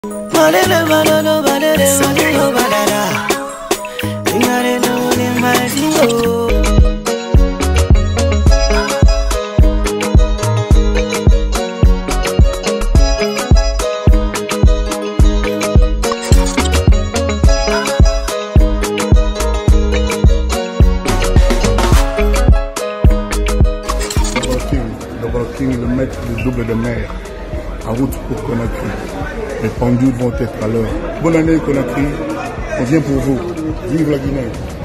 Le maître du double de mer, en route pour Conakry. Les pendules vont être à l'heure. Bonne année Conakry, on vient pour vous. Vive la Guinée.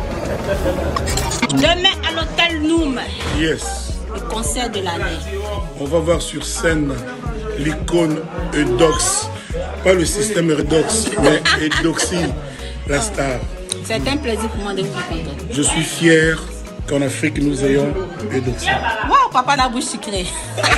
Demain à l'hôtel Noum. Yes. Le concert de l'année. On va voir sur scène l'icône Eudox. Pas le système Eudox, mais Eudoxie, la star. C'est un plaisir pour moi de vous rencontrer. Je suis fier qu'en Afrique nous ayons Eudoxie. Wow, papa la bouche sucrée.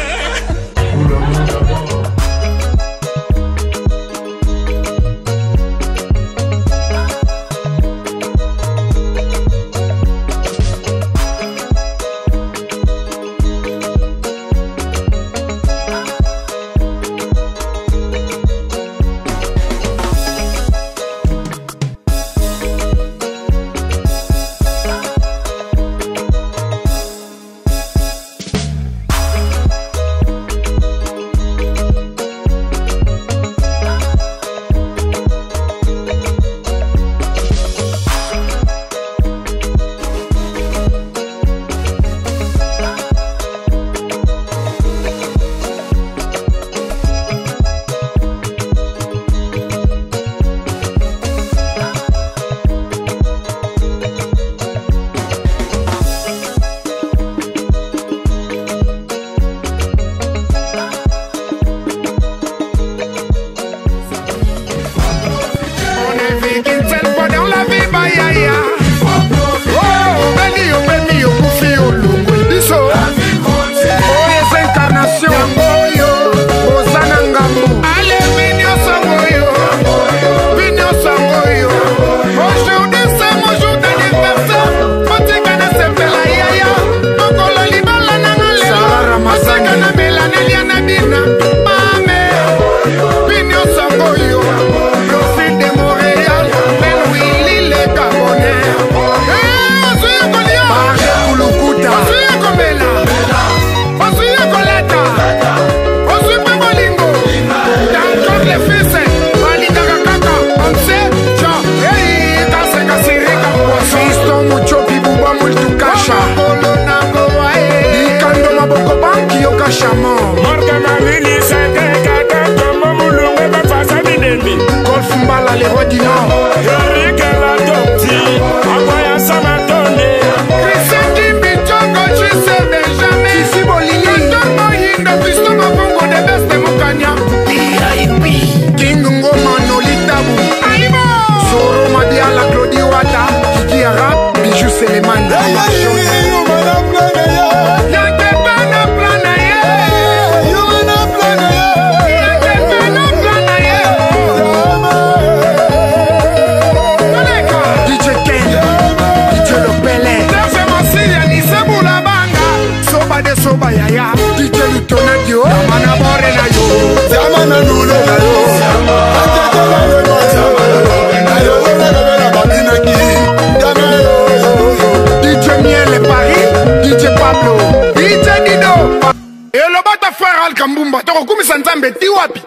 Kambumba toko kumisa nzambe ti wapi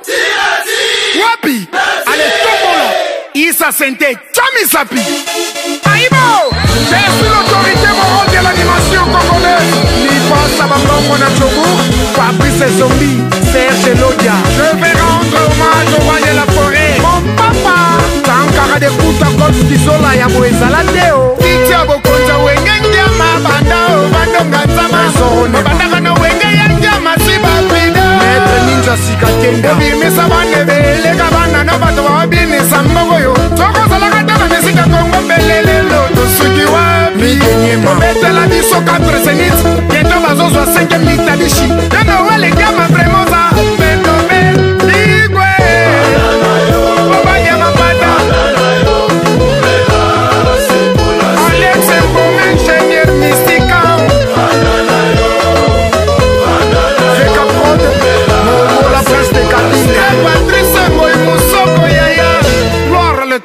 wapi ale tombola Isa Sente Chami Sapi Aïbo. Je suis l'autorité morale de l'animation congolaise. Nipa Sabambongo na Chogo, Fabrice Zombie, Serge Lodia. Je vais rendre hommage au roi de la forêt, mon papa Sankara de Kuta Golf Kizola ya Boezala Teo Titia Bokonza Wengenge ya Mabanda Obandonga Zama Obandaka na Wenge ya Njama Sibapida Maître Ninja Sikatenda Obimisa Banebele Kabana no Bato Wabinisa Mbogoyo Toko Salaka Tama Mesika Kongo Belele Loto Suki Wabi Obetela Biso 4 Zenith Bientôt Bazozwa 5e Mitabishi Yano Wale Gama Premoza Betobe Ligwe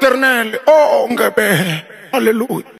éternel. Oh, Ngebe. Alléluia.